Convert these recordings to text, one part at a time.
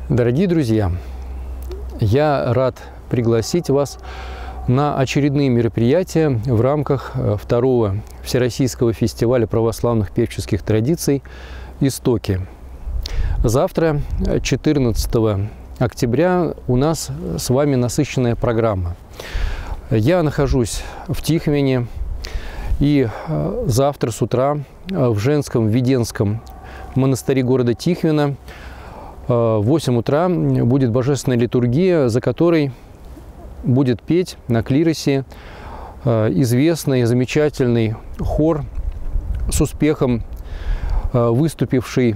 Дорогие друзья, я рад пригласить вас на очередные мероприятия в рамках второго Всероссийского фестиваля православных певческих традиций «Истоки». Завтра, 14 октября, у нас с вами насыщенная программа. Я нахожусь в Тихвине, и завтра с утра в женском Веденском монастыре города Тихвина в 8 утра будет божественная литургия, за которой будет петь на клиросе известный, замечательный хор, с успехом выступивший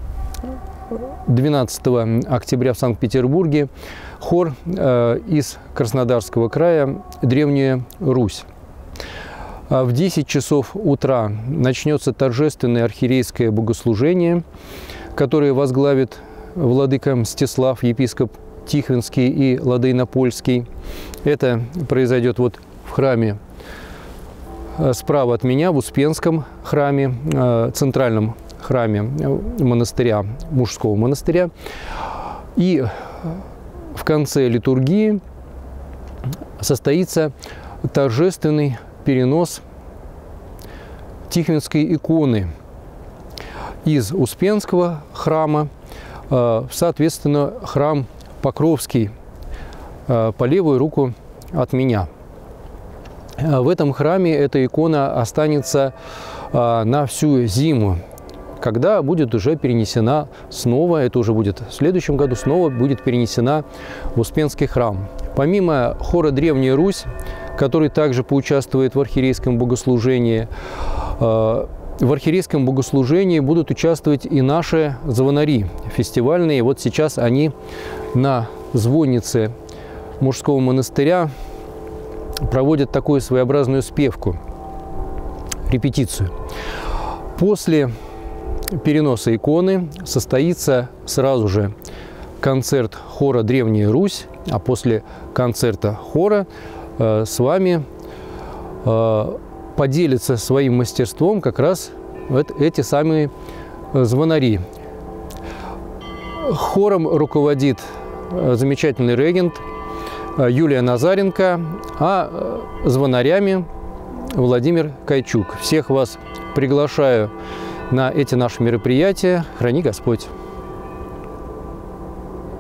12 октября в Санкт-Петербурге, хор из Краснодарского края «Древняя Русь». В 10 часов утра начнется торжественное архиерейское богослужение, которое возглавит владыка Мстислав, епископ Тихвинский и Ладейнопольский. Это произойдет вот в храме справа от меня, в Успенском храме, центральном храме монастыря, мужского монастыря. И в конце литургии состоится торжественный перенос Тихвинской иконы из Успенского храма в, соответственно, храм Покровский по левую руку от меня. В этом храме эта икона останется на всю зиму, когда будет уже перенесена снова, это уже будет в следующем году, снова будет перенесена в Успенский храм. Помимо хора «Древняя Русь», который также поучаствует в архиерейском богослужении, в архиерейском богослужении будут участвовать и наши звонари фестивальные. Вот сейчас они на звоннице мужского монастыря проводят такую своеобразную спевку, репетицию. После переноса иконы состоится сразу же концерт хора «Древняя Русь», а после концерта хора с вами поделятся своим мастерством как раз вот эти самые звонари. Хором руководит замечательный регент Юлия Назаренко, а звонарями Владимир Кайчук. Всех вас приглашаю на эти наши мероприятия. Храни Господь!